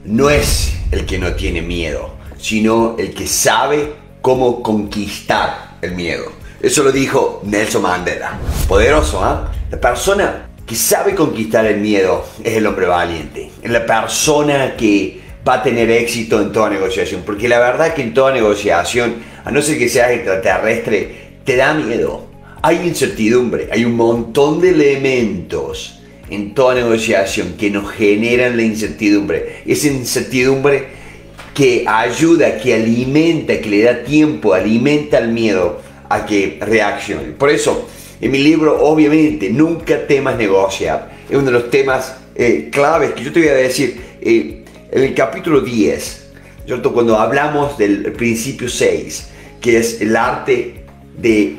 no es el que no tiene miedo, sino el que sabe cómo conquistar el miedo. Eso lo dijo Nelson Mandela. Poderoso, ¿eh? La persona que sabe conquistar el miedo es el hombre valiente. Es la persona que va a tener éxito en toda negociación. Porque la verdad que en toda negociación, a no ser que seas extraterrestre, te da miedo. Hay incertidumbre, hay un montón de elementos en toda negociación que nos generan la incertidumbre. Esa incertidumbre que ayuda, que alimenta, que le da tiempo, alimenta el miedo a que reaccione. Por eso, en mi libro, obviamente, nunca temas negociar. Es uno de los temas claves que yo te voy a decir. En el capítulo 10, ¿cierto? Cuando hablamos del principio 6, que es el arte de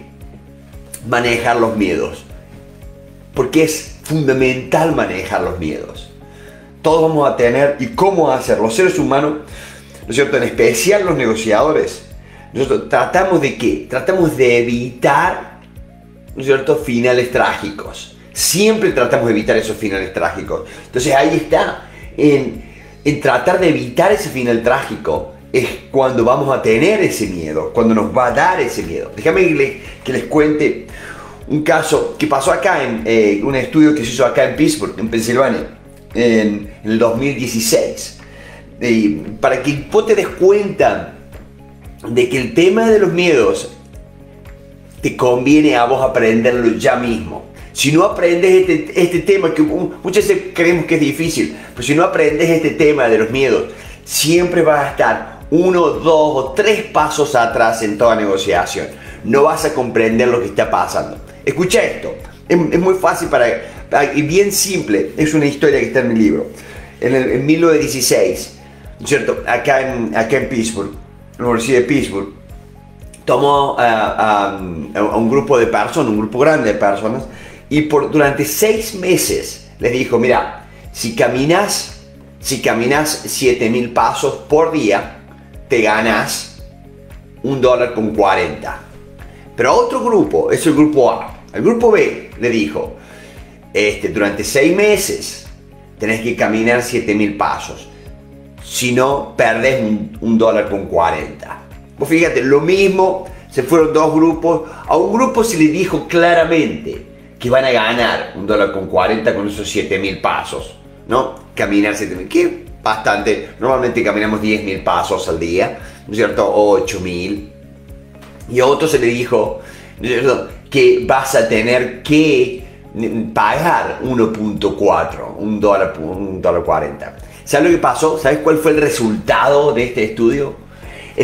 manejar los miedos. Porque es fundamental manejar los miedos. Todos vamos a tener, y cómo hacer. Los seres humanos, ¿no es cierto? En especial los negociadores, nosotros tratamos de ¿qué? Tratamos de evitar, ¿no es cierto?, finales trágicos. Siempre tratamos de evitar esos finales trágicos. Entonces ahí está, en tratar de evitar ese final trágico, es cuando vamos a tener ese miedo, cuando nos va a dar ese miedo. Déjame que les cuente un caso que pasó acá en un estudio que se hizo acá en Pittsburgh, en Pensilvania, en el 2016. Para que vos te des cuenta de que el tema de los miedos te conviene a vos aprenderlo ya mismo. Si no aprendes este tema, que muchas veces creemos que es difícil, pero si no aprendes este tema de los miedos, siempre vas a estar 1, 2 o 3 pasos atrás en toda negociación. No vas a comprender lo que está pasando. Escucha esto, es muy fácil y bien simple. Es una historia que está en mi libro. En 1916, ¿cierto? Acá en Pittsburgh, la Universidad de Pittsburgh, tomó a un grupo de personas, un grupo grande de personas, y durante 6 meses les dijo: mira, si caminas 7.000 pasos por día, te ganas $1.40. Pero a otro grupo, es el grupo A. Al grupo B le dijo: durante 6 meses tenés que caminar 7.000 pasos. Si no, perdés $1.40. Vos fíjate, lo mismo, se fueron 2 grupos. A un grupo se le dijo claramente que van a ganar $1.40 con esos 7.000 pasos, ¿no? Caminar 7.000, que bastante. Normalmente caminamos 10.000 pasos al día, ¿no es cierto? 8.000. Y a otro se le dijo, ¿no es cierto?, que vas a tener que pagar 1.4, $1.40. ¿Sabes lo que pasó? ¿Sabes cuál fue el resultado de este estudio? El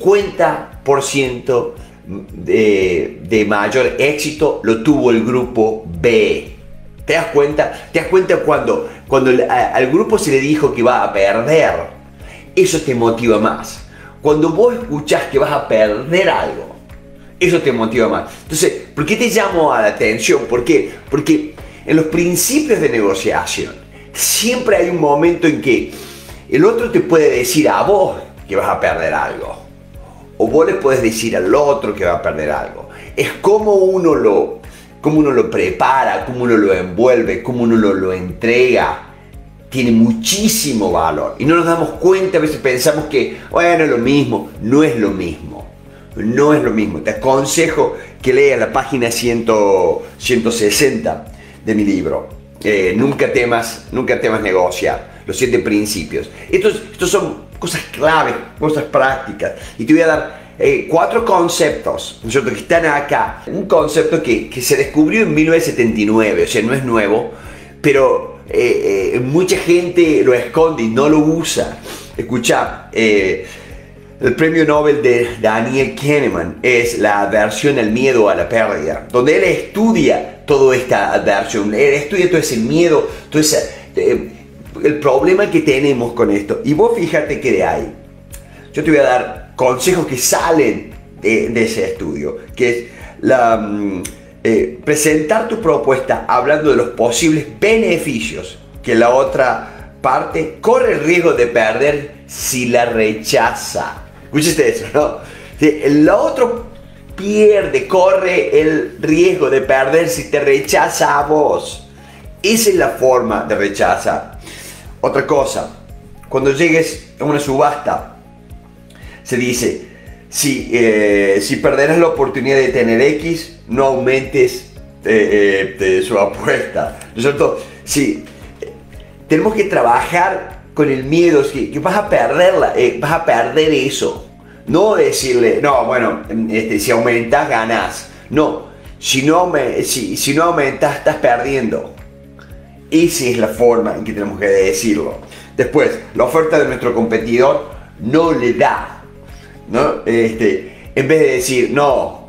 50% de mayor éxito lo tuvo el grupo B. ¿Te das cuenta? ¿Te das cuenta cuando al grupo se le dijo que va a perder? Eso te motiva más. Cuando vos escuchás que vas a perder algo, eso te motiva más. Entonces, ¿por qué te llamo a la atención? ¿Por qué? Porque en los principios de negociación siempre hay un momento en que el otro te puede decir a vos que vas a perder algo, o vos le puedes decir al otro que va a perder algo. Es como uno lo prepara, cómo uno lo envuelve, cómo uno lo entrega. Tiene muchísimo valor y no nos damos cuenta. A veces pensamos que, bueno, es lo mismo. No es lo mismo. No es lo mismo. Te aconsejo que leas la página 160 de mi libro. Nunca temas negociar. Los 7 principios. Estos son cosas claves, cosas prácticas. Y te voy a dar 4 conceptos, ¿no es cierto?, que están acá. Un concepto que se descubrió en 1979, o sea, no es nuevo, pero mucha gente lo esconde y no lo usa. Escucha, el premio Nobel de Daniel Kahneman es la aversión al miedo a la pérdida, donde él estudia toda esta aversión, él estudia todo ese miedo, todo el problema que tenemos con esto. Y vos fíjate que de ahí, yo te voy a dar consejos que salen de ese estudio, que es presentar tu propuesta hablando de los posibles beneficios que la otra parte corre el riesgo de perder si la rechaza. ¿Escuchaste eso, no? El otro corre el riesgo de perder si te rechaza a vos. Esa es la forma de rechazar. Otra cosa, cuando llegues a una subasta, se dice, si perderás la oportunidad de tener X, no aumentes su apuesta, ¿no es cierto? Sí, tenemos que trabajar con el miedo, que vas a perderla, vas a perder eso. No decirle, no, bueno, si aumentas, ganás. No, si no aumentas, estás perdiendo. Esa es la forma en que tenemos que decirlo. Después, la oferta de nuestro competidor no le da, ¿no? En vez de decir, no,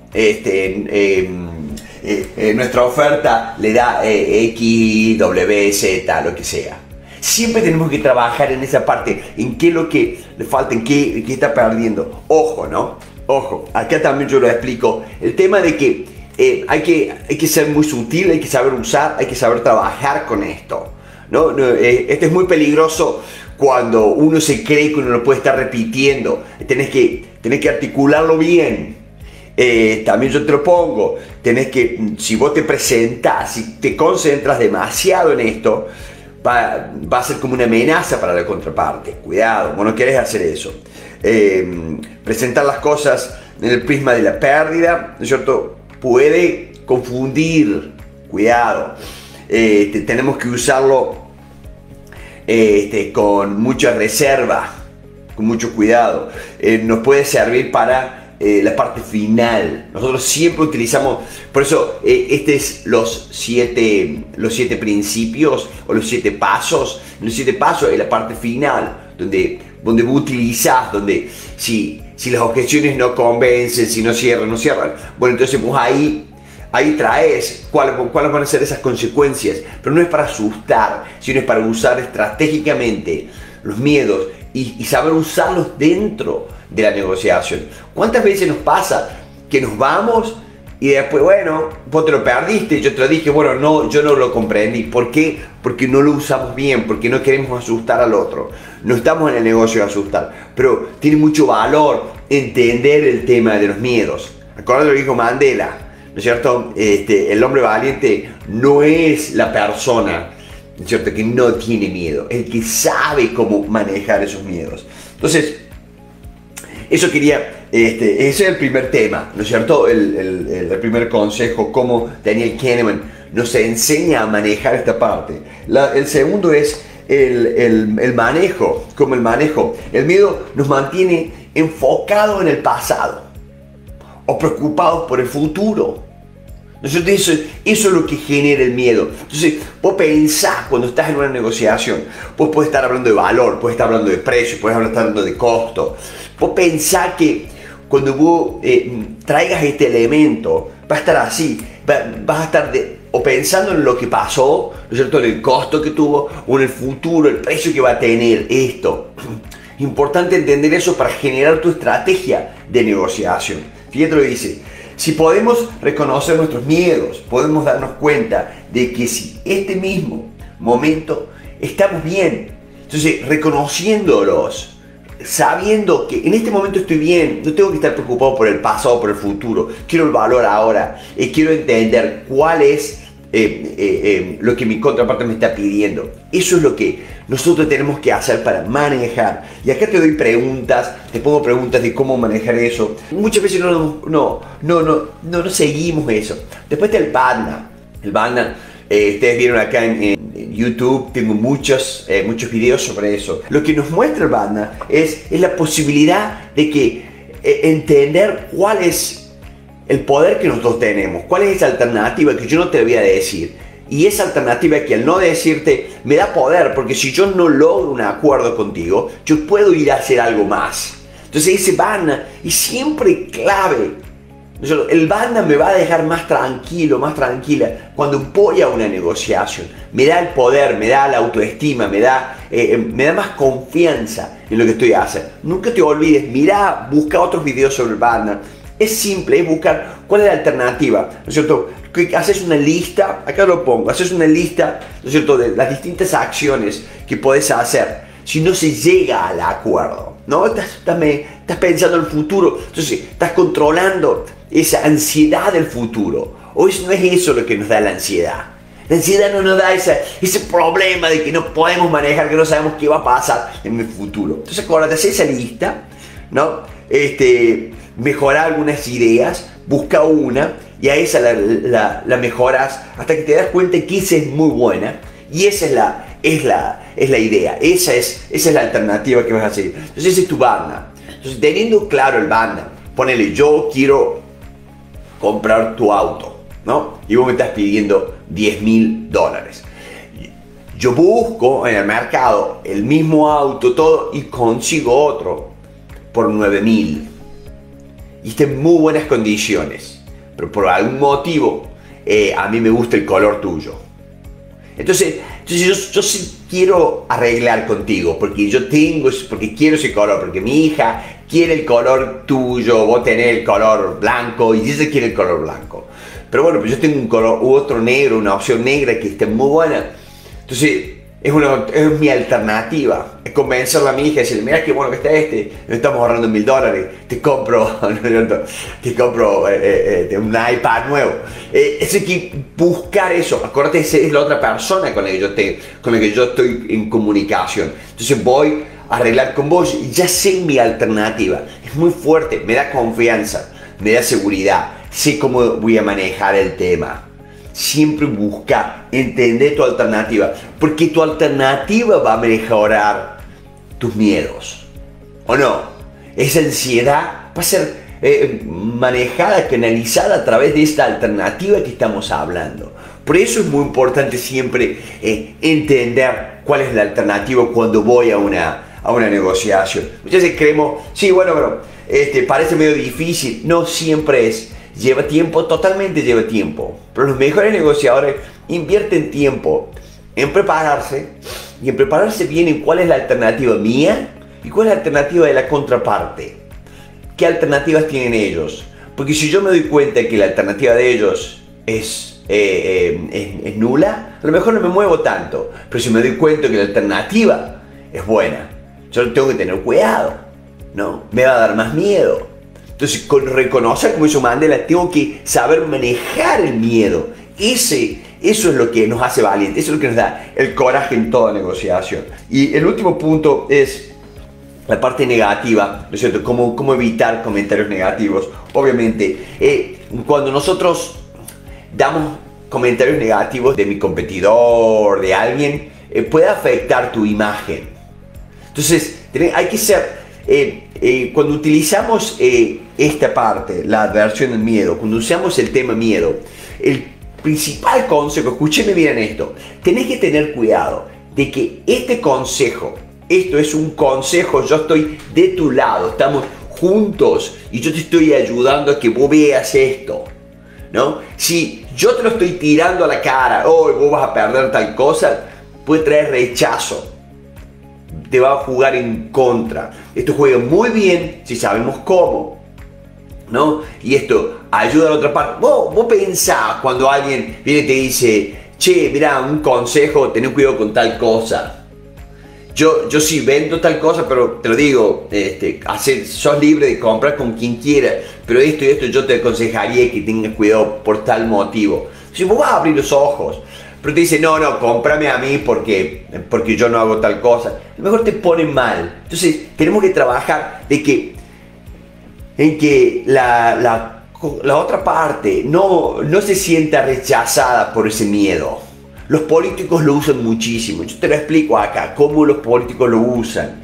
nuestra oferta le da X, W, Z, lo que sea. Siempre tenemos que trabajar en esa parte, en qué es lo que le falta, en qué está perdiendo. Ojo, ¿no? Ojo, acá también yo lo explico. El tema de que hay que ser muy sutil, hay que saber usar, hay que saber trabajar con esto, ¿no? Esto es muy peligroso cuando uno se cree que uno lo puede estar repitiendo. Tenés que articularlo bien. También yo te lo pongo. Si vos te presentas, si te concentras demasiado en esto, va a ser como una amenaza para la contraparte. Cuidado, vos no querés hacer eso. Presentar las cosas en el prisma de la pérdida, ¿no es cierto? Puede confundir. Cuidado. Tenemos que usarlo con mucha reserva, con mucho cuidado. Nos puede servir para la parte final. Nosotros siempre utilizamos, por eso los siete principios o los 7 pasos. Los 7 pasos es la parte final, donde vos utilizás, donde si las objeciones no convencen, si no cierran, bueno, entonces vos ahí traes cuáles van a ser esas consecuencias. Pero no es para asustar, sino es para usar estratégicamente los miedos y saber usarlos dentro de la negociación. ¿Cuántas veces nos pasa que nos vamos y después, bueno, vos te lo perdiste, yo te lo dije, bueno, no, yo no lo comprendí? ¿Por qué? Porque no lo usamos bien, porque no queremos asustar al otro. No estamos en el negocio de asustar, pero tiene mucho valor entender el tema de los miedos. Acuérdate lo que dijo Mandela, ¿no es cierto? El hombre valiente no es la persona, ¿no es cierto?, que no tiene miedo, el que sabe cómo manejar esos miedos. Entonces, eso ese es el primer tema, ¿no es cierto? El primer consejo, cómo Daniel Kahneman nos enseña a manejar esta parte. El segundo es el manejo, como el manejo. El miedo nos mantiene enfocados en el pasado o preocupados por el futuro. Eso es lo que genera el miedo. Entonces, vos pensás cuando estás en una negociación, vos podés estar hablando de valor, podés estar hablando de precio, podés estar hablando de costo. Vos pensás que cuando vos traigas este elemento, va a estar así, vas a estar o pensando en lo que pasó, ¿no es cierto?, en el costo que tuvo, o en el futuro, el precio que va a tener esto. Importante entender eso para generar tu estrategia de negociación. Fíjate lo que dice. Si podemos reconocer nuestros miedos, podemos darnos cuenta de que si este mismo momento estamos bien. Entonces, reconociéndolos, sabiendo que en este momento estoy bien, no tengo que estar preocupado por el pasado o por el futuro, quiero el valor ahora, quiero entender cuál es lo que mi contraparte me está pidiendo. Eso es lo que nosotros tenemos que hacer para manejar. Y acá te doy preguntas, te pongo preguntas de cómo manejar eso. Muchas veces no seguimos eso. Después está el BADNA. El BADNA, ustedes vieron acá en YouTube, tengo muchos videos sobre eso. Lo que nos muestra el BADNA es la posibilidad de que entender cuál es el poder que nosotros tenemos, cuál es esa alternativa que yo no te voy a decir. Y esa alternativa que al no decirte me da poder, porque si yo no logro un acuerdo contigo, yo puedo ir a hacer algo más. Entonces ese BADNA es siempre clave. El BADNA me va a dejar más tranquilo, más tranquila cuando voy a una negociación. Me da el poder, me da la autoestima, me da más confianza en lo que estoy haciendo. Nunca te olvides, mira, busca otros videos sobre el BADNA. Es simple, es buscar cuál es la alternativa, ¿no es cierto? Que haces una lista, acá lo pongo, haces una lista, ¿no es cierto?, de las distintas acciones que podés hacer si no se llega al acuerdo, ¿no? Estás pensando en el futuro, entonces estás controlando esa ansiedad del futuro. O no es eso lo que nos da la ansiedad. La ansiedad no nos da ese problema de que no podemos manejar, que no sabemos qué va a pasar en el futuro. Entonces, acuérdate, hacer esa lista, ¿no? Mejorar algunas ideas, busca una y a esa la mejoras hasta que te das cuenta que esa es muy buena y esa es la idea, esa es la alternativa que vas a hacer. Entonces, esa es tu banda. Entonces, teniendo claro el banda, ponele, yo quiero comprar tu auto, ¿no? Y vos me estás pidiendo $10.000. Yo busco en el mercado el mismo auto, todo, y consigo otro por $9.000. Y está en muy buenas condiciones. Pero por algún motivo, a mí me gusta el color tuyo. Entonces yo sí quiero arreglar contigo, porque porque quiero ese color, porque mi hija quiere el color tuyo, vos tenés el color blanco y ella quiere el color blanco. Pero bueno, pues yo tengo un color u otro negro, una opción negra que está muy buena. Entonces es mi alternativa, es convencerla a mi hija y decirle, mira qué bueno que está nos estamos ahorrando $1.000, te compro un iPad nuevo. Es que buscar eso, acuérdate, es la otra persona con la que yo estoy en comunicación. Entonces voy a arreglar con vos y ya sé mi alternativa, es muy fuerte, me da confianza, me da seguridad, sé cómo voy a manejar el tema. Siempre busca entender tu alternativa, porque tu alternativa va a mejorar tus miedos, ¿o no? Esa ansiedad va a ser manejada, canalizada a través de esta alternativa que estamos hablando. Por eso es muy importante siempre entender cuál es la alternativa cuando voy a una negociación. Muchas veces creemos, sí, bueno, pero parece medio difícil. No siempre es. Lleva tiempo, totalmente lleva tiempo. Pero los mejores negociadores invierten tiempo en prepararse y en prepararse bien en cuál es la alternativa mía y cuál es la alternativa de la contraparte. ¿Qué alternativas tienen ellos? Porque si yo me doy cuenta que la alternativa de ellos es nula, a lo mejor no me muevo tanto. Pero si me doy cuenta que la alternativa es buena, yo tengo que tener cuidado, ¿no? Me va a dar más miedo. Entonces, con reconocer, como hizo Mandela, tengo que saber manejar el miedo. Eso es lo que nos hace valientes, eso es lo que nos da el coraje en toda negociación. Y el último punto es la parte negativa, ¿no es cierto? ¿Cómo evitar comentarios negativos? Obviamente, cuando nosotros damos comentarios negativos de mi competidor, de alguien, puede afectar tu imagen. Entonces, hay que ser... cuando utilizamos esta parte, la adversión del miedo, cuando usamos el tema miedo, el principal consejo, escúcheme bien esto, tenés que tener cuidado de que este consejo, esto es un consejo, yo estoy de tu lado, estamos juntos y yo te estoy ayudando a que vos veas esto, ¿no? Si yo te lo estoy tirando a la cara, vos vas a perder tal cosa, puede traer rechazo. Te va a jugar en contra. Esto juega muy bien si sabemos cómo, ¿no? Y esto ayuda a la otra parte. Vos pensás cuando alguien viene y te dice, che, mira, un consejo, ten cuidado con tal cosa. Yo sí vendo tal cosa, pero te lo digo, sos libre de comprar con quien quiera, pero esto y esto yo te aconsejaría que tengas cuidado por tal motivo. Si vos vas a abrir los ojos, pero te dice, no, cómprame a mí porque yo no hago tal cosa, a lo mejor te pone mal. Entonces tenemos que trabajar en que la otra parte no se sienta rechazada por ese miedo. Los políticos lo usan muchísimo. Yo te lo explico acá, cómo los políticos lo usan.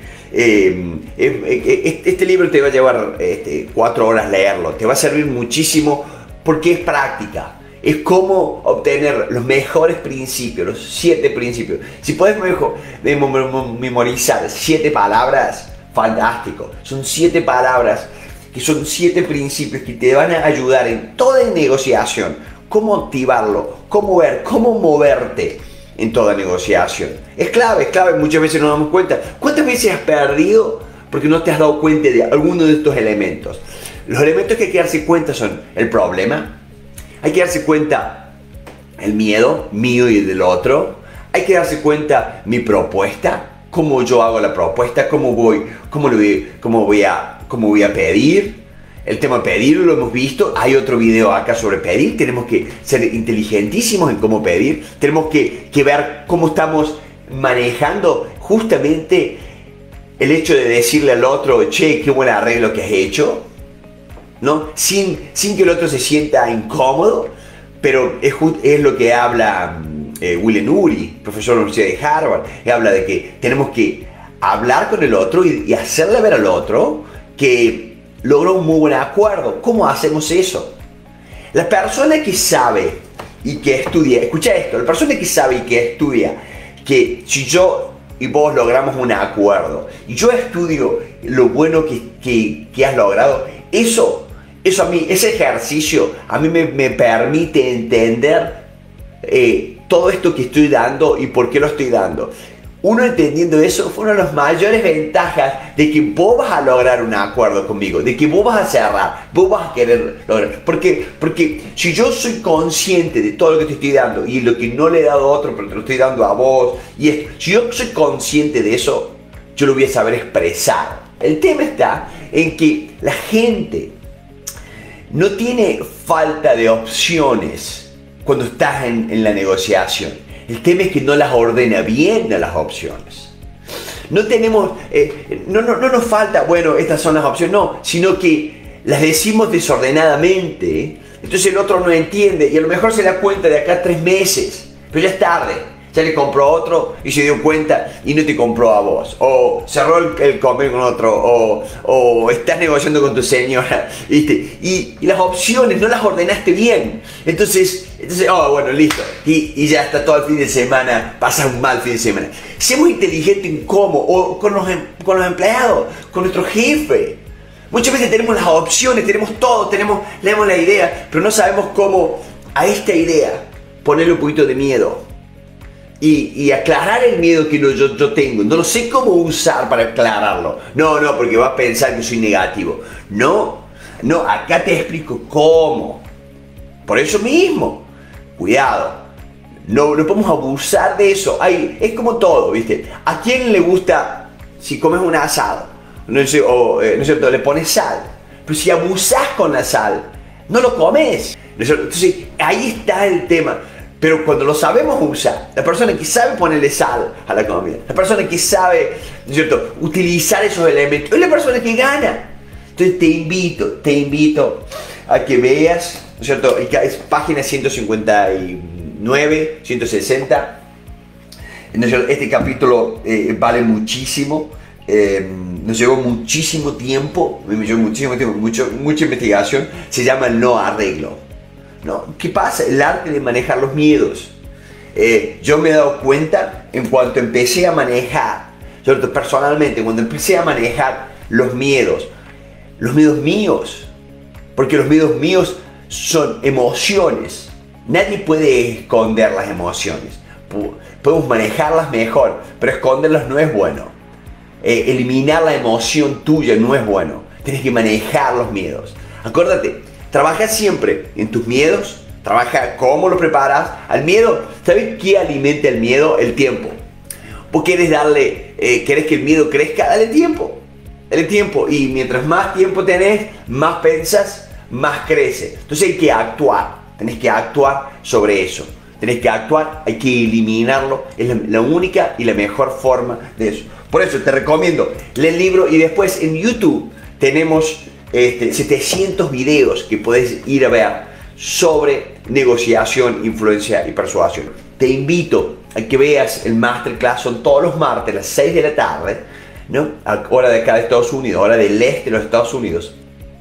Este libro te va a llevar 4 horas leerlo. Te va a servir muchísimo porque es práctica. Es cómo obtener los mejores principios, los 7 principios. Si puedes memorizar 7 palabras, fantástico. Son 7 palabras que son 7 principios que te van a ayudar en toda negociación. Cómo activarlo, cómo ver, cómo moverte en toda negociación. Es clave, muchas veces nos damos cuenta. ¿Cuántas veces has perdido porque no te has dado cuenta de alguno de estos elementos? Los elementos que hay que darse cuenta son el problema, hay que darse cuenta el miedo mío y del otro, hay que darse cuenta mi propuesta, cómo yo hago la propuesta, cómo voy a pedir, El tema de pedir lo hemos visto, hay otro video acá sobre pedir, tenemos que ser inteligentísimos en cómo pedir, tenemos que ver cómo estamos manejando justamente el hecho de decirle al otro, che, qué buen arreglo que has hecho, ¿no? Sin que el otro se sienta incómodo, pero es lo que habla William Ury, profesor de la Universidad de Harvard, que habla de que tenemos que hablar con el otro y hacerle ver al otro que logró un muy buen acuerdo. ¿Cómo hacemos eso? La persona que sabe y que estudia, escucha esto, la persona que sabe y que estudia, que si yo y vos logramos un acuerdo y yo estudio lo bueno que has logrado, eso a mí, ese ejercicio a mí me permite entender todo esto que estoy dando y por qué lo estoy dando. Uno entendiendo eso fue una de las mayores ventajas de que vos vas a lograr un acuerdo conmigo, de que vos vas a cerrar, vos vas a querer lograr. Porque si yo soy consciente de todo lo que te estoy dando y lo que no le he dado a otro, pero te lo estoy dando a vos, si yo soy consciente de eso, yo lo voy a saber expresar. El tema está en que la gente no tiene falta de opciones cuando estás en la negociación. El tema es que no las ordena bien a las opciones. No tenemos, no nos falta, bueno, estas son las opciones, no, sino que las decimos desordenadamente. Entonces el otro no entiende y a lo mejor se da cuenta de acá a 3 meses, pero ya es tarde. Ya le compró a otro y se dio cuenta y no te compró a vos. O cerró el comer con otro. O estás negociando con tu señora. ¿Viste? Y las opciones no las ordenaste bien. Entonces bueno, listo. Y ya está todo el fin de semana. Pasa un mal fin de semana. Seamos inteligentes en cómo. O con los empleados. Con nuestro jefe. Muchas veces tenemos las opciones, tenemos todo, leemos la idea, pero no sabemos cómo a esta idea ponerle un poquito de miedo. Y aclarar el miedo que yo tengo. No lo sé cómo usar para aclararlo. No, porque va a pensar que soy negativo. No, acá te explico cómo. Por eso mismo, cuidado. No podemos abusar de eso. Es como todo, ¿viste? ¿A quién le gusta si comes un asado? ¿No es cierto? Le pones sal. Pero si abusás con la sal, no lo comes. ¿No es cierto? Entonces, ahí está el tema. Pero cuando lo sabemos usar, la persona que sabe ponerle sal a la comida, la persona que sabe, ¿no es cierto?, utilizar esos elementos, es la persona que gana. Entonces te invito a que veas, ¿no es cierto?, es página 159, 160. ¿No es cierto? Este capítulo vale muchísimo. Nos llevó muchísimo tiempo, mucha investigación. Se llama el no arreglo. ¿No? ¿Qué pasa? El arte de manejar los miedos. Yo me he dado cuenta en cuanto empecé a manejar, ¿cierto? Personalmente, cuando empecé a manejar los miedos míos, porque los miedos míos son emociones. Nadie puede esconder las emociones. Podemos manejarlas mejor, pero esconderlas no es bueno. Eliminar la emoción tuya no es bueno. Tienes que manejar los miedos. Acuérdate. Trabaja siempre en tus miedos, trabaja cómo lo preparas al miedo. ¿Sabes qué alimenta el miedo? El tiempo. Vos querés querés que el miedo crezca, dale tiempo. Dale tiempo y mientras más tiempo tenés, más pensás, más crece. Entonces hay que actuar, tenés que actuar sobre eso. Tenés que actuar, hay que eliminarlo. Es la única y la mejor forma de eso. Por eso te recomiendo, lee el libro y después en YouTube tenemos 700 videos que puedes ir a ver sobre negociación, influencia y persuasión. Te invito a que veas el masterclass, son todos los martes a las 6 de la tarde, ¿no? A hora de acá de Estados Unidos, hora del este de los Estados Unidos,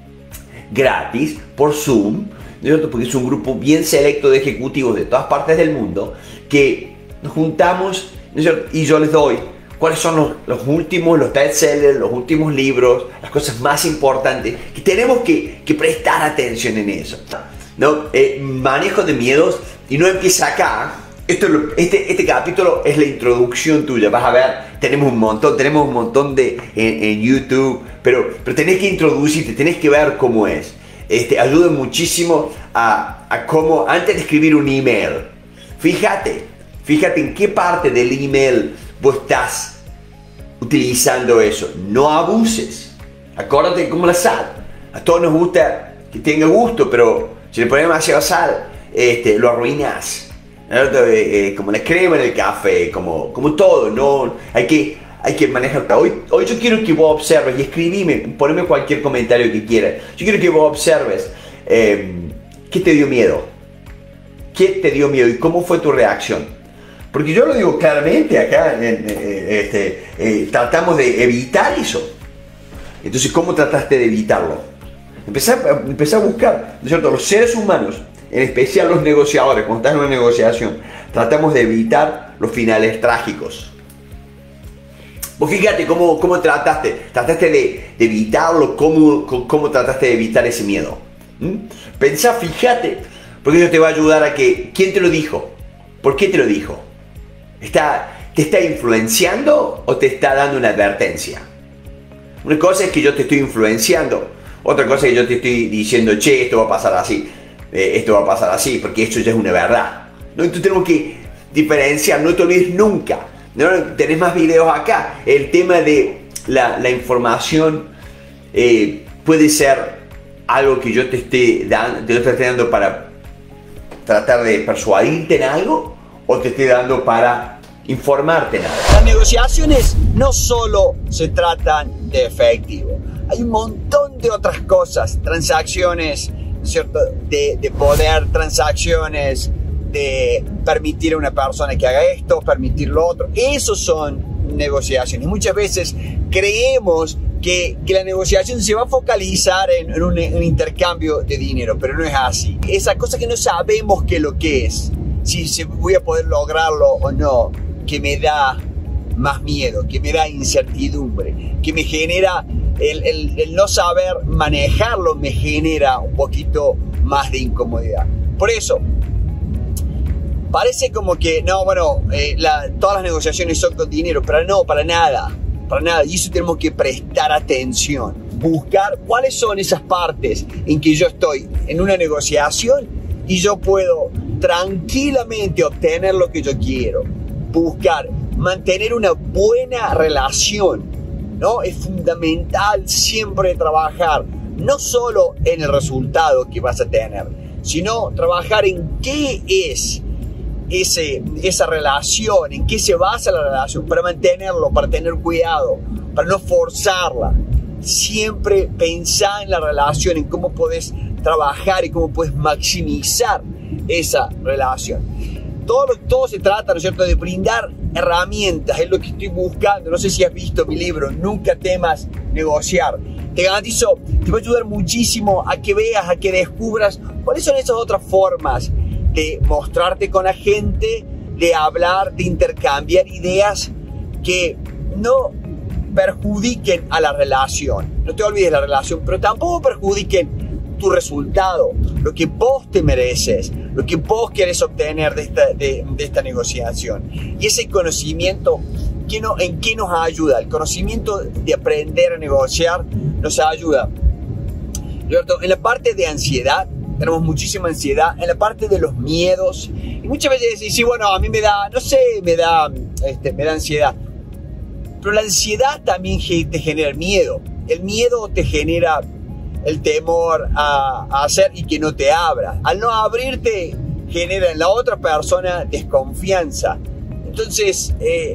gratis, por Zoom, ¿no? Porque es un grupo bien selecto de ejecutivos de todas partes del mundo que nos juntamos, ¿no? Y yo les doy cuáles son los últimos, los bestsellers, los últimos libros, las cosas más importantes que tenemos que prestar atención en eso, ¿no? Manejo de miedos y no empieza acá. Este capítulo es la introducción tuya. Vas a ver, tenemos un montón en YouTube, pero tenés que introducirte, tenés que ver cómo es. Ayuda muchísimo a cómo, antes de escribir un email, fíjate en qué parte del email vos estás utilizando eso. No abuses. Acuérdate como la sal. A todos nos gusta que tenga gusto, pero si le pones demasiada sal, lo arruinas. Como la crema en el café, como todo, ¿no? Hay que manejar. Hoy yo quiero que vos observes y escribime, poneme cualquier comentario que quieras. Yo quiero que vos observes qué te dio miedo. ¿Qué te dio miedo y cómo fue tu reacción? Porque yo lo digo claramente acá, tratamos de evitar eso. Entonces, ¿cómo trataste de evitarlo? Empecé a buscar, ¿no es cierto? Los seres humanos, en especial los negociadores, cuando estás en una negociación, tratamos de evitar los finales trágicos. Vos fíjate cómo trataste de evitarlo, cómo trataste de evitar ese miedo. Pensá, fíjate, porque eso te va a ayudar a que, ¿quién te lo dijo? ¿Por qué te lo dijo? ¿Te está influenciando o te está dando una advertencia? Una cosa es que yo te estoy influenciando, otra cosa es que yo te estoy diciendo, che, esto va a pasar así, porque esto ya es una verdad. ¿No? Entonces tenemos que diferenciar, no te olvides nunca. ¿No? Tenés más videos acá. El tema de la información puede ser algo que yo te esté dando para tratar de persuadirte en algo, o te esté dando para informarte en algo. Las negociaciones no solo se tratan de efectivo, hay un montón de otras cosas, transacciones, ¿cierto? De poder, transacciones de permitir a una persona que haga esto, permitir lo otro. Esos son negociaciones. Muchas veces creemos que la negociación se va a focalizar en un intercambio de dinero, pero no es así. Esa cosa que no sabemos qué es lo que es, si voy a poder lograrlo o no, que me da más miedo, que me da incertidumbre, que me genera el no saber manejarlo, me genera un poquito más de incomodidad. Por eso, parece como que, no, bueno, todas las negociaciones son con dinero, pero no, para nada. Y eso tenemos que prestar atención. Buscar cuáles son esas partes en que yo estoy en una negociación y yo puedo tranquilamente obtener lo que yo quiero. Buscar mantener una buena relación, ¿no? Es fundamental siempre trabajar, no solo en el resultado que vas a tener, sino trabajar en qué es esa relación, en qué se basa la relación, para mantenerlo, para tener cuidado, para no forzarla. Siempre pensá en la relación, en cómo podés trabajar y cómo podés maximizar esa relación. Todo se trata, ¿no es cierto?, de brindar herramientas. Es lo que estoy buscando. No sé si has visto mi libro, Nunca temas negociar. Te garantizo, te va a ayudar muchísimo a que veas, a que descubras cuáles son esas otras formas de mostrarte con la gente, de hablar, de intercambiar ideas que no perjudiquen a la relación. No te olvides de la relación, pero tampoco perjudiquen tu resultado, lo que vos te mereces, lo que vos querés obtener de esta negociación. Y ese conocimiento, ¿en qué nos ayuda? El conocimiento de aprender a negociar nos ayuda, ¿cierto? En la parte de ansiedad, tenemos muchísima ansiedad, en la parte de los miedos, y muchas veces decís, sí, bueno, a mí me da, no sé, me da ansiedad, pero la ansiedad también te genera miedo. El miedo te genera el temor a hacer y que no te abra. Al no abrirte, genera en la otra persona desconfianza. Entonces,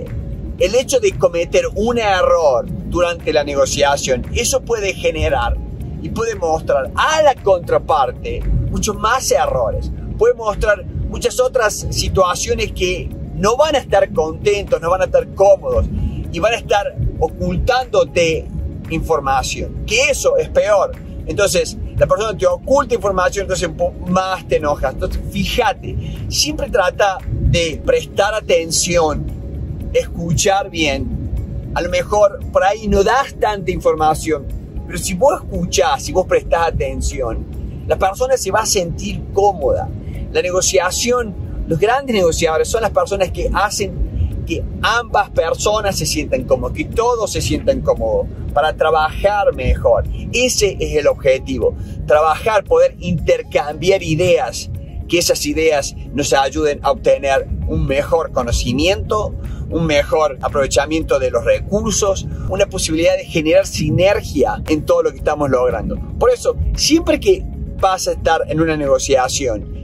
el hecho de cometer un error durante la negociación, eso puede generar y puede mostrar a la contraparte muchos más errores. Puede mostrar muchas otras situaciones que no van a estar contentos, no van a estar cómodos y van a estar ocultándote información, que eso es peor. Entonces, la persona te oculta información, entonces más te enojas. Entonces, fíjate, siempre trata de prestar atención, escuchar bien. A lo mejor por ahí no das tanta información, pero si vos escuchás, si vos prestás atención, la persona se va a sentir cómoda. La negociación, los grandes negociadores son las personas que hacen que ambas personas se sientan cómodos, que todos se sientan cómodos para trabajar mejor. Ese es el objetivo, trabajar, poder intercambiar ideas, que esas ideas nos ayuden a obtener un mejor conocimiento, un mejor aprovechamiento de los recursos, una posibilidad de generar sinergia en todo lo que estamos logrando. Por eso, siempre que vas a estar en una negociación,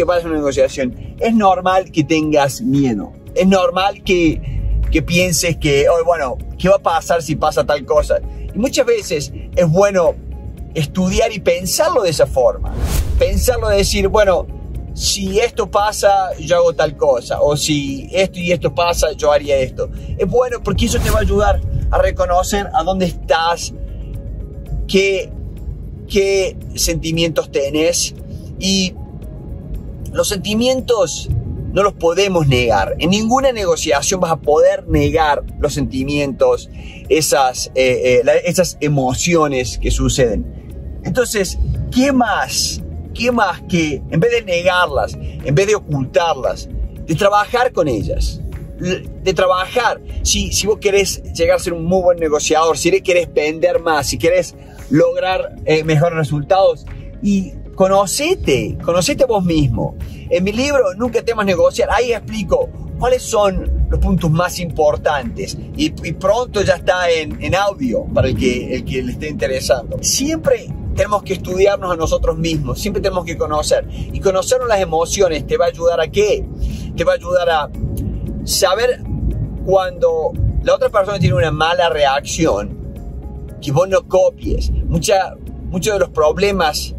es normal que tengas miedo. Es normal que pienses que, oh, bueno, ¿qué va a pasar si pasa tal cosa? Y muchas veces es bueno estudiar y pensarlo de esa forma. Pensarlo de decir, bueno, si esto pasa, yo hago tal cosa. O si esto y esto pasa, yo haría esto. Es bueno porque eso te va a ayudar a reconocer a dónde estás, qué sentimientos tenés. Y los sentimientos no los podemos negar. En ninguna negociación vas a poder negar los sentimientos, esas emociones que suceden. Entonces, ¿qué más que en vez de negarlas, en vez de ocultarlas, de trabajar con ellas? De trabajar. Si vos querés llegar a ser un muy buen negociador, si querés vender más, si querés lograr mejores resultados, y conocete a vos mismo. En mi libro Nunca temas negociar, ahí explico cuáles son los puntos más importantes, y pronto ya está en audio para el que le esté interesando. Siempre tenemos que estudiarnos a nosotros mismos, siempre tenemos que conocer, y conocernos las emociones te va a ayudar ¿a qué? Te va a ayudar a saber cuando la otra persona tiene una mala reacción, que vos no copies. Muchos de los problemas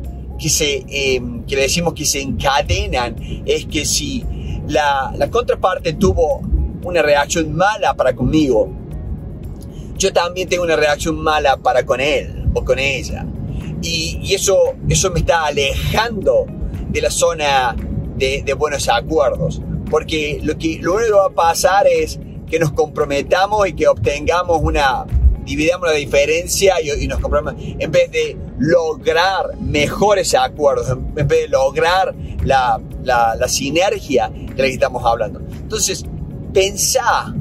que le decimos que se encadenan es que si la contraparte tuvo una reacción mala para conmigo, yo también tengo una reacción mala para con él o con ella, y eso me está alejando de la zona de buenos acuerdos, porque lo único que va a pasar es que nos comprometamos y que dividamos la diferencia y nos comprometamos, en vez de lograr mejores acuerdos, en vez de lograr la sinergia de la que estamos hablando. Entonces, pensá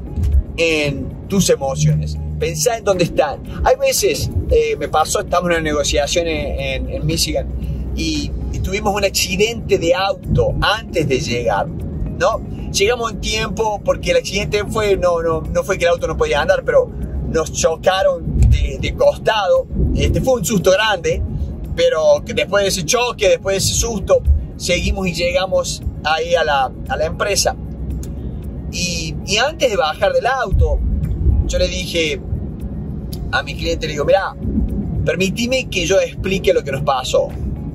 en tus emociones, pensá en dónde están. Hay veces, me pasó, estamos en una negociación en Michigan y tuvimos un accidente de auto antes de llegar, ¿no? Llegamos en tiempo porque el accidente no fue que el auto no podía andar, pero nos chocaron de costado. Fue un susto grande, pero después de ese choque, después de ese susto, seguimos y llegamos ahí a la empresa. Y antes de bajar del auto, yo le dije a mi cliente, le digo, mirá, permitime que yo explique lo que nos pasó.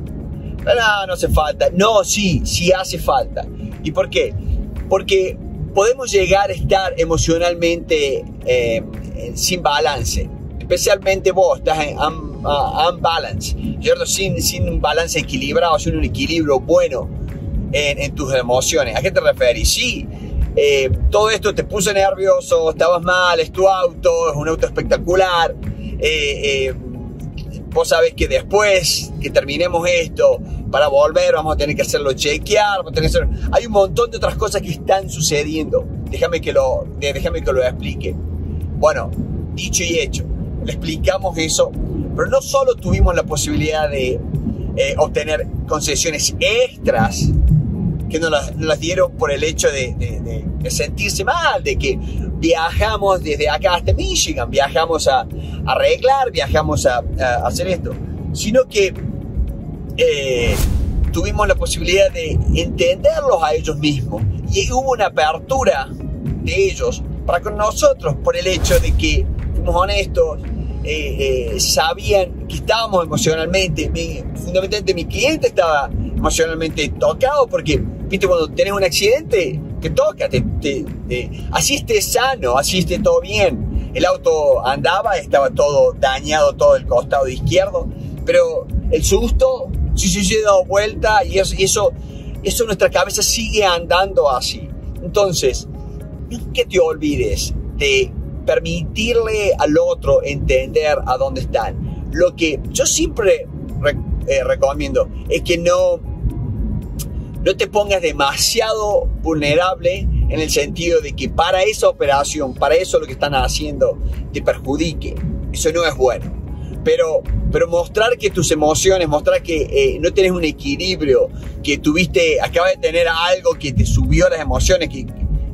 No hace falta. No, sí hace falta. ¿Y por qué? Porque podemos llegar a estar emocionalmente sin balance. Especialmente vos estás en unbalance, ¿cierto? Sin un balance equilibrado, sin un equilibrio bueno en tus emociones. ¿A qué te referís? Sí, todo esto te puso nervioso, estabas mal, es tu auto, es un auto espectacular. Vos sabés que después que terminemos esto, para volver vamos a tener que hacerlo chequear, hay un montón de otras cosas que están sucediendo. Déjame que lo explique. Bueno, dicho y hecho, le explicamos eso, pero no solo tuvimos la posibilidad de obtener concesiones extras que nos las dieron por el hecho de sentirse mal, de que viajamos desde acá hasta Michigan, viajamos a arreglar, viajamos a hacer esto, sino que tuvimos la posibilidad de entenderlos a ellos mismos, y hubo una apertura de ellos para con nosotros por el hecho de que fuimos honestos, sabían que estábamos emocionalmente, fundamentalmente mi cliente estaba emocionalmente tocado, porque viste, cuando tenés un accidente te toca, así estés sano, así esté todo bien, el auto andaba, estaba todo dañado, todo el costado izquierdo, pero el susto sí se ha dado vuelta, y eso nuestra cabeza sigue andando así. Entonces, que te olvides de permitirle al otro entender a dónde están. Lo que yo siempre recomiendo es que no te pongas demasiado vulnerable, en el sentido de que para esa operación, para eso lo que están haciendo te perjudique. Eso no es bueno. Pero mostrar que tus emociones, mostrar que no tenés un equilibrio, que acabas de tener algo que te subió las emociones, que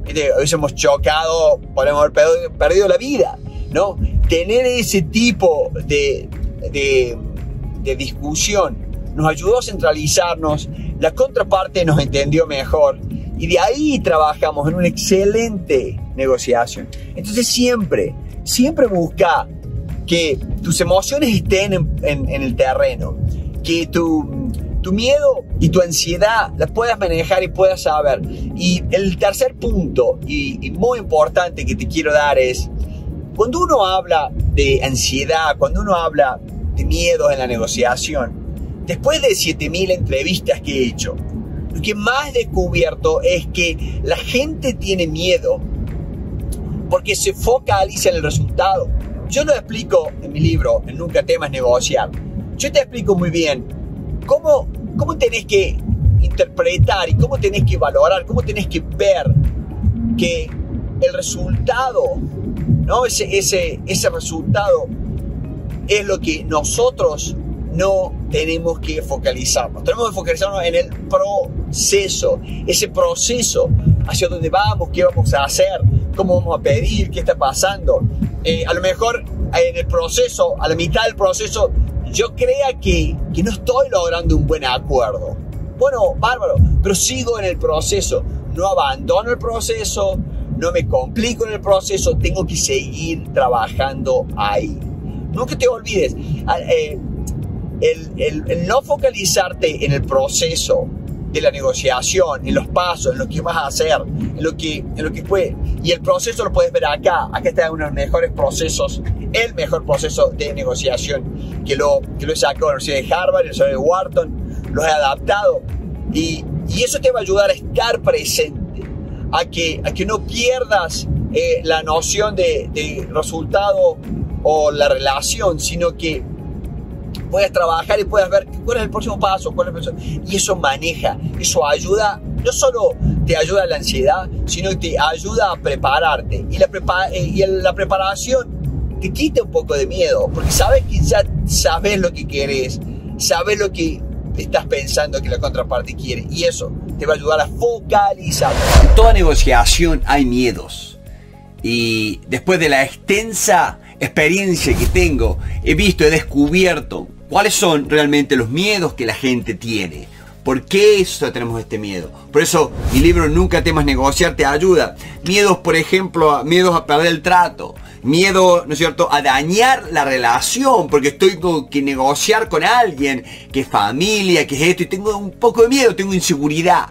¿viste? Hubiésemos chocado, podemos haber perdido la vida, ¿no? Tener ese tipo de discusión nos ayudó a centralizarnos, la contraparte nos entendió mejor y de ahí trabajamos en una excelente negociación. Entonces siempre busca que tus emociones estén en el terreno, que tu miedo y tu ansiedad las puedas manejar y puedas saber. Y el tercer punto y muy importante que te quiero dar es, cuando uno habla de ansiedad, cuando uno habla de miedos en la negociación, después de 7000 entrevistas que he hecho, lo que más he descubierto es que la gente tiene miedo porque se focaliza en el resultado. Yo lo explico en mi libro, en Nunca temas negociar. Yo te explico muy bien cómo tenés que interpretar y cómo tenés que valorar, cómo tenés que ver que el resultado, ¿no? Ese resultado es lo que nosotros no tenemos que focalizarnos. Tenemos que focalizarnos en el proceso, ese proceso hacia dónde vamos, qué vamos a hacer, cómo vamos a pedir, qué está pasando. A lo mejor en el proceso, a la mitad del proceso, yo crea que no estoy logrando un buen acuerdo. Bueno, bárbaro, pero sigo en el proceso. No abandono el proceso, no me complico en el proceso, tengo que seguir trabajando ahí. Nunca te olvides, el no focalizarte en el proceso de la negociación, en los pasos, en lo que vas a hacer, en lo que fue. Y el proceso lo puedes ver acá. Acá está uno de los mejores procesos, el mejor proceso de negociación que lo he sacado de la Universidad de Harvard, de la Universidad de Wharton, lo he adaptado. Y eso te va a ayudar a estar presente, a que no pierdas la noción de resultado o la relación, sino que puedes trabajar y puedes ver cuál es el próximo paso, y eso maneja, eso ayuda, no solo te ayuda a la ansiedad, sino que te ayuda a prepararte. Y la preparación te quita un poco de miedo, porque sabes que ya sabes lo que querés, sabes lo que estás pensando que la contraparte quiere, y eso te va a ayudar a focalizar. En toda negociación hay miedos, y después de la extensa experiencia que tengo, he descubierto cuáles son realmente los miedos que la gente tiene. ¿Por qué tenemos este miedo? Por eso mi libro Nunca temas negociar te ayuda. Miedos, por ejemplo, miedos a perder el trato. Miedo, ¿no es cierto?, a dañar la relación, porque tengo que negociar con alguien que es familia, que es esto, y tengo un poco de miedo, tengo inseguridad.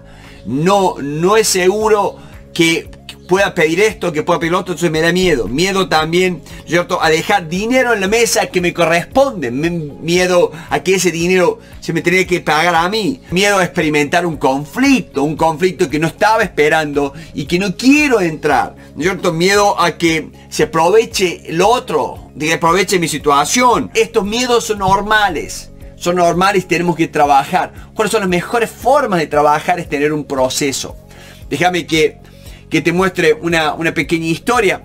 No es seguro que pueda pedir esto, que pueda pedir lo otro, entonces me da miedo. Miedo también, ¿cierto?, a dejar dinero en la mesa que me corresponde. Miedo a que ese dinero se me tenga que pagar a mí. Miedo a experimentar un conflicto que no estaba esperando y que no quiero entrar, ¿cierto? Miedo a que se aproveche el otro, de que aproveche mi situación. Estos miedos son normales. Son normales, tenemos que trabajar. ¿Cuáles son las mejores formas de trabajar? Es tener un proceso. Déjame que te muestre una pequeña historia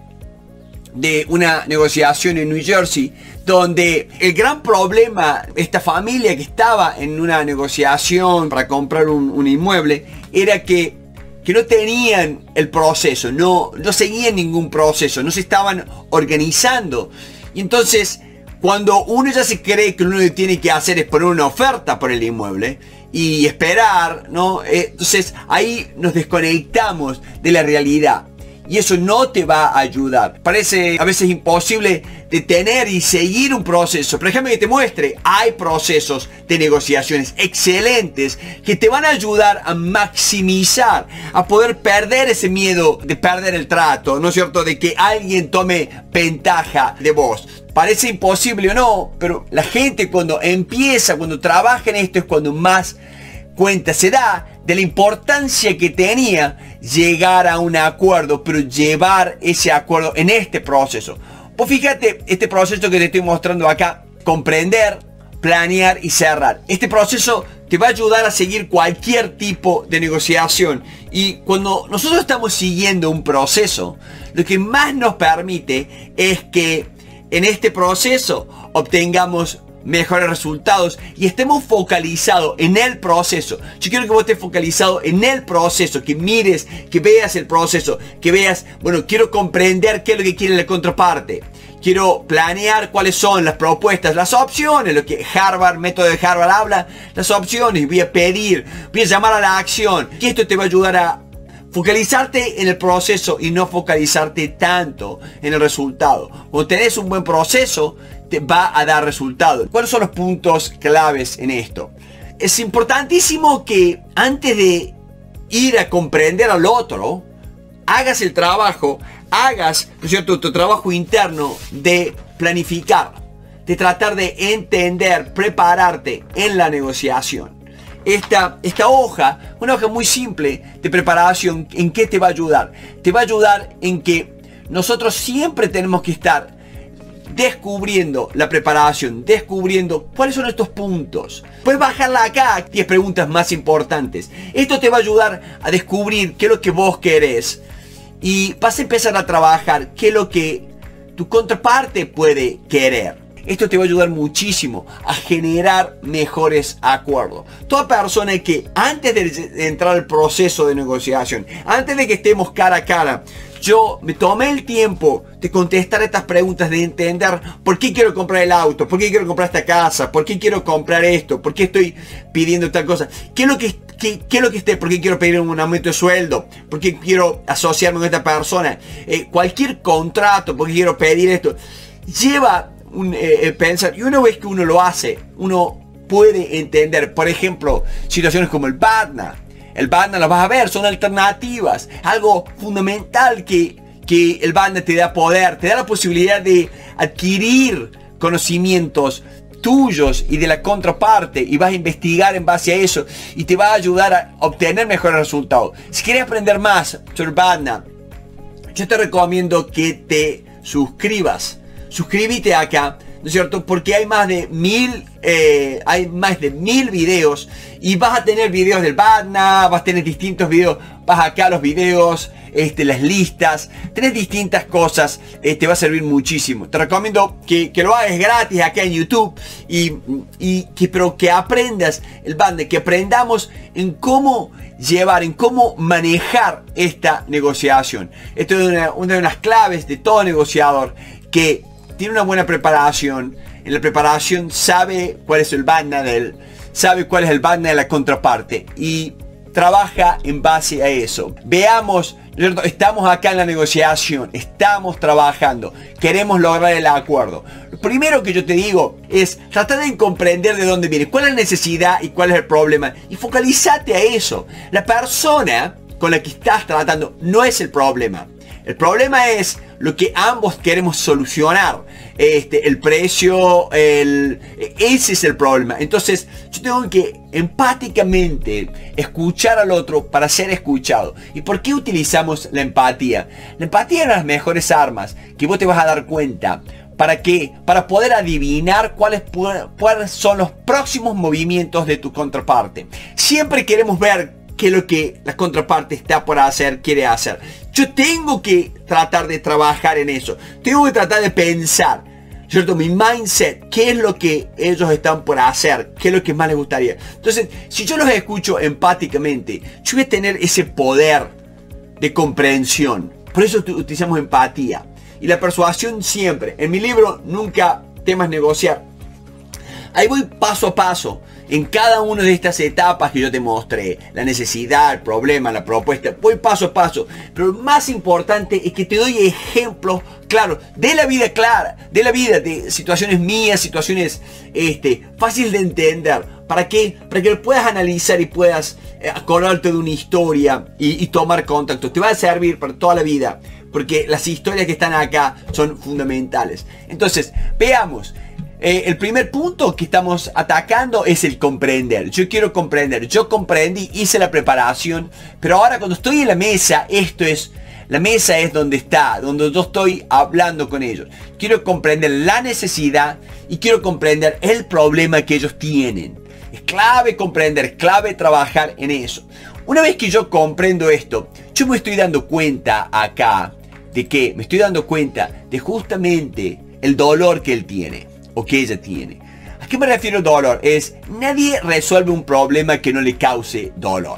de una negociación en New Jersey, donde el gran problema, esta familia que estaba en una negociación para comprar un inmueble, era que no tenían el proceso, no seguían ningún proceso, no se estaban organizando. Y entonces, cuando uno ya se cree que lo único que tiene que hacer es poner una oferta por el inmueble y esperar, ¿no? Entonces ahí nos desconectamos de la realidad y eso no te va a ayudar. Parece a veces imposible detener y seguir un proceso, pero déjame que te muestre, hay procesos de negociaciones excelentes que te van a ayudar a maximizar, a poder perder ese miedo de perder el trato, ¿no es cierto?, de que alguien tome ventaja de vos. Parece imposible o no, pero la gente cuando trabaja en esto es cuando más cuenta se da de la importancia que tenía llegar a un acuerdo, pero llevar ese acuerdo en este proceso. Pues fíjate, este proceso que te estoy mostrando acá, comprender, planear y cerrar. Este proceso te va a ayudar a seguir cualquier tipo de negociación. Y cuando nosotros estamos siguiendo un proceso, lo que más nos permite es que en este proceso obtengamos mejores resultados y estemos focalizados en el proceso. Yo quiero que vos estés focalizado en el proceso, que mires, que veas el proceso, que veas, bueno, quiero comprender qué es lo que quiere la contraparte. Quiero planear cuáles son las propuestas, las opciones, lo que Harvard, método de Harvard habla, las opciones. Voy a pedir, voy a llamar a la acción. Y esto te va a ayudar a focalizarte en el proceso y no focalizarte tanto en el resultado. Cuando tenés un buen proceso, te va a dar resultados. ¿Cuáles son los puntos claves en esto? Es importantísimo que antes de ir a comprender al otro, hagas el trabajo, hagas, ¿no es cierto?, tu trabajo interno de planificar, de tratar de entender, prepararte en la negociación. Esta hoja, una hoja muy simple de preparación, ¿en qué te va a ayudar? Te va a ayudar en que nosotros siempre tenemos que estar descubriendo la preparación, descubriendo cuáles son estos puntos. Puedes bajarla acá, 10 preguntas más importantes. Esto te va a ayudar a descubrir qué es lo que vos querés. Y vas a empezar a trabajar qué es lo que tu contraparte puede querer. Esto te va a ayudar muchísimo a generar mejores acuerdos. Toda persona que antes de entrar al proceso de negociación, antes de que estemos cara a cara, yo me tomé el tiempo de contestar estas preguntas, de entender por qué quiero comprar el auto, por qué quiero comprar esta casa, por qué quiero comprar esto, por qué estoy pidiendo tal cosa, qué es lo que esté, por qué quiero pedir un aumento de sueldo, por qué quiero asociarme con esta persona, cualquier contrato, por qué quiero pedir esto. Lleva pensar, y una vez que uno lo hace, uno puede entender, por ejemplo, situaciones como el BATNA. El BATNA las vas a ver, son alternativas. Algo fundamental que el BATNA te da poder, te da la posibilidad de adquirir conocimientos tuyos y de la contraparte, y vas a investigar en base a eso y te va a ayudar a obtener mejores resultados. Si quieres aprender más sobre el BATNA, yo te recomiendo que te suscribas. Suscríbete acá, ¿no es cierto? Porque hay más de 1000 videos y vas a tener videos del BATNA, vas a tener distintos videos, vas acá a los videos, las listas, tenés distintas cosas, te va a servir muchísimo. Te recomiendo que lo hagas gratis acá en YouTube pero que aprendas el BATNA, que aprendamos en cómo llevar, en cómo manejar esta negociación. Esto es una de las claves de todo negociador, que tiene una buena preparación. En la preparación sabe cuál es el BATNA de él, sabe cuál es el BATNA de la contraparte y trabaja en base a eso. Veamos, estamos acá en la negociación, estamos trabajando, queremos lograr el acuerdo. Lo primero que yo te digo es tratar de comprender de dónde viene, cuál es la necesidad y cuál es el problema, y focalízate a eso. La persona con la que estás tratando no es el problema. El problema es lo que ambos queremos solucionar. El precio, ese es el problema. Entonces yo tengo que empáticamente escuchar al otro para ser escuchado. ¿Y por qué utilizamos la empatía? La empatía es una de las mejores armas que vos te vas a dar cuenta. ¿Para qué? Para poder adivinar cuáles son los próximos movimientos de tu contraparte. Siempre queremos ver qué es lo que la contraparte está por hacer, quiere hacer. Yo tengo que tratar de trabajar en eso. Tengo que tratar de pensar, ¿cierto? Mi mindset, qué es lo que ellos están por hacer, qué es lo que más les gustaría. Entonces, si yo los escucho empáticamente, yo voy a tener ese poder de comprensión. Por eso utilizamos empatía. Y la persuasión siempre. En mi libro, Nunca temas negociar, ahí voy paso a paso en cada una de estas etapas que yo te mostré. La necesidad, el problema, la propuesta. Voy paso a paso. Pero lo más importante es que te doy ejemplos claros de la vida clara. De la vida, de situaciones mías, situaciones fáciles de entender. ¿Para qué? Para que lo puedas analizar y puedas acordarte de una historia y tomar contacto. Te va a servir para toda la vida. Porque las historias que están acá son fundamentales. Entonces, veamos. El primer punto que estamos atacando es el comprender. Yo quiero comprender. Yo comprendí, hice la preparación. Pero ahora cuando estoy en la mesa, la mesa es donde yo estoy hablando con ellos. Quiero comprender la necesidad y quiero comprender el problema que ellos tienen. Es clave comprender, es clave trabajar en eso. Una vez que yo comprendo esto, yo me estoy dando cuenta acá de que me estoy dando cuenta de justamente el dolor que él tiene o que ella tiene. ¿A qué me refiero dolor? Nadie resuelve un problema que no le cause dolor.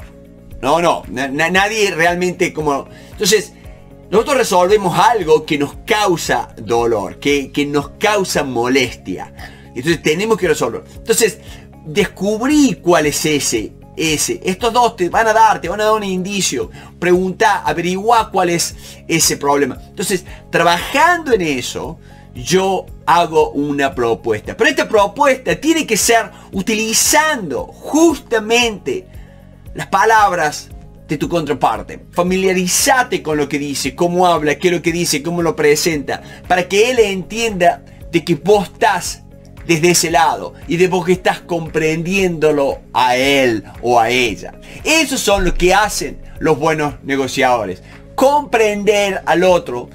Nadie realmente como... Entonces, nosotros resolvemos algo que nos causa dolor, que nos causa molestia. Entonces tenemos que resolverlo. Entonces, descubrí cuál es ese. Estos dos te van a dar un indicio. Pregunta, averigua cuál es ese problema. Entonces, trabajando en eso, yo hago una propuesta. Pero esta propuesta tiene que ser utilizando justamente las palabras de tu contraparte. Familiarízate con lo que dice, cómo habla, qué es lo que dice, cómo lo presenta, para que él entienda de que vos estás desde ese lado y de vos que estás comprendiéndolo a él o a ella. Eso son lo que hacen los buenos negociadores. Comprender al otro.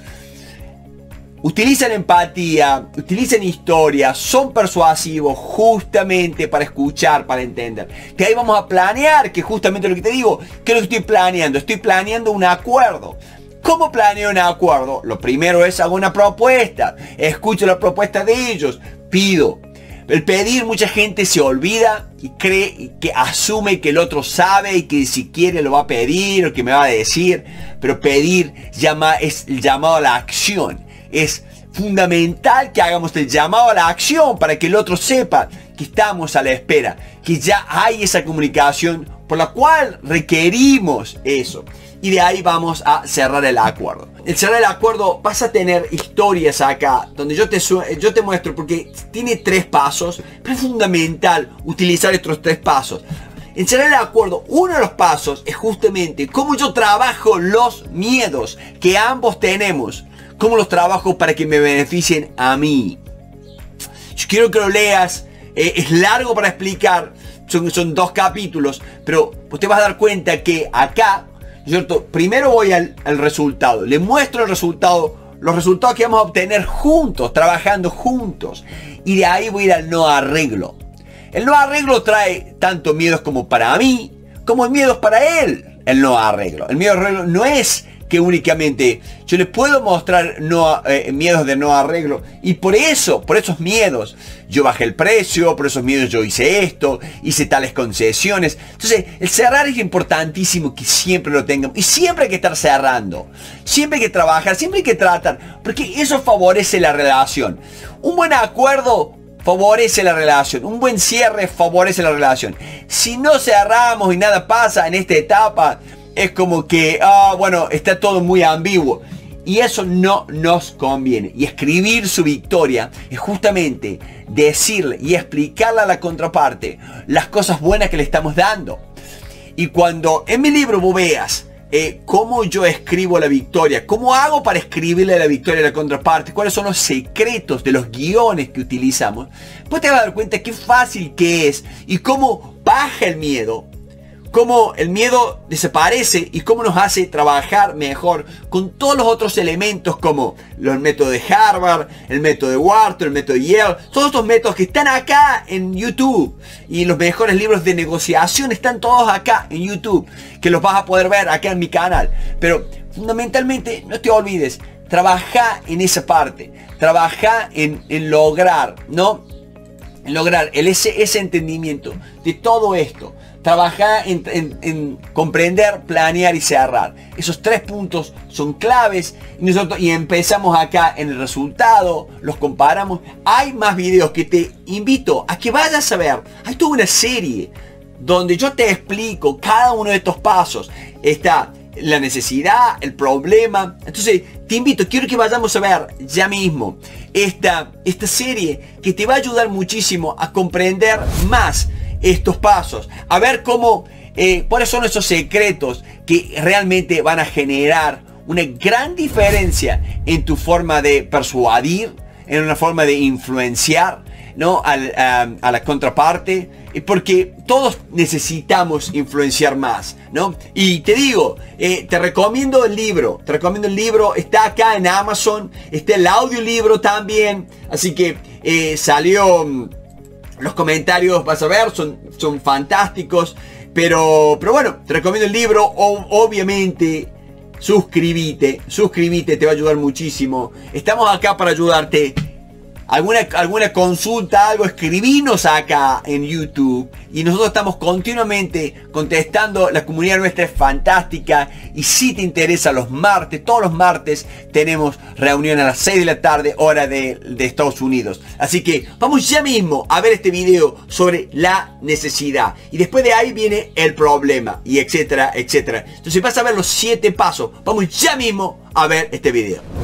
Utilizan empatía, utilizan historia, son persuasivos justamente para escuchar, para entender. Que ahí vamos a planear, que justamente lo que te digo, ¿qué es lo que estoy planeando? Estoy planeando un acuerdo. ¿Cómo planeo un acuerdo? Lo primero es hago una propuesta, escucho la propuesta de ellos, pido. El pedir, mucha gente se olvida y cree que asume que el otro sabe y que si quiere lo va a pedir o que me va a decir. Pero pedir es el llamado a la acción. Es fundamental que hagamos el llamado a la acción para que el otro sepa que estamos a la espera, que ya hay esa comunicación por la cual requerimos eso. Y de ahí vamos a cerrar el acuerdo. El cerrar el acuerdo, vas a tener historias acá donde yo te muestro, porque tiene 3 pasos, pero es fundamental utilizar estos 3 pasos. En cerrar el acuerdo, uno de los pasos es justamente cómo yo trabajo los miedos que ambos tenemos. ¿Cómo los trabajo para que me beneficien a mí? Yo quiero que lo leas. Es largo para explicar. Son 2 capítulos. Pero pues te vas a dar cuenta que acá, ¿cierto? Primero voy al resultado. Le muestro el resultado. Los resultados que vamos a obtener juntos. Trabajando juntos. Y de ahí voy a ir al no arreglo. El no arreglo trae tanto miedos como para mí, como miedos para él. El no arreglo. El miedo arreglo no es que únicamente yo les puedo mostrar miedos de no arreglo, y por esos miedos yo bajé el precio, por esos miedos yo hice esto, hice tales concesiones. Entonces el cerrar es importantísimo que siempre lo tengan, y siempre hay que estar cerrando, siempre hay que trabajar, siempre hay que tratar, porque eso favorece la relación. Un buen acuerdo favorece la relación, un buen cierre favorece la relación. Si no cerramos y nada pasa en esta etapa, es como que, bueno, está todo muy ambiguo. Y eso no nos conviene. Y escribir su victoria es justamente decirle y explicarle a la contraparte las cosas buenas que le estamos dando. Y cuando en mi libro vos veas cómo yo escribo la victoria, cómo hago para escribirle la victoria a la contraparte, cuáles son los secretos de los guiones que utilizamos, pues te vas a dar cuenta qué fácil que es y cómo baja el miedo. Cómo el miedo desaparece y cómo nos hace trabajar mejor con todos los otros elementos, como el método de Harvard, el método de Wharton, el método de Yale. Todos estos métodos que están acá en YouTube, y los mejores libros de negociación están todos acá en YouTube, que los vas a poder ver acá en mi canal. Pero fundamentalmente no te olvides, trabaja en esa parte, trabaja en lograr, ¿no? En lograr ese entendimiento de todo esto. Trabajar en comprender, planear y cerrar. Esos 3 puntos son claves. Y empezamos acá en el resultado. Los comparamos. Hay más videos que te invito a que vayas a ver. Hay toda una serie donde yo te explico cada uno de estos pasos. Está la necesidad, el problema. Entonces te invito, quiero que vayamos a ver ya mismo esta serie que te va a ayudar muchísimo a comprender más estos pasos, a ver cuáles son esos secretos que realmente van a generar una gran diferencia en tu forma de persuadir, en una forma de influenciar, ¿no? a la contraparte, porque todos necesitamos influenciar más, ¿no? Y te digo, te recomiendo el libro, está acá en Amazon, está el audiolibro también, así que salió. Los comentarios, vas a ver, son fantásticos. Pero bueno, te recomiendo el libro. Obviamente, suscríbete, te va a ayudar muchísimo. Estamos acá para ayudarte alguna consulta, algo, escribinos acá en YouTube. Y nosotros estamos continuamente contestando. La comunidad nuestra es fantástica. Y si te interesa, los martes, todos los martes, tenemos reunión a las 6 de la tarde, hora de Estados Unidos. Así que vamos ya mismo a ver este video sobre la necesidad. Y después de ahí viene el problema. Y etcétera, etcétera. Entonces vas a ver los 7 pasos. Vamos ya mismo a ver este video.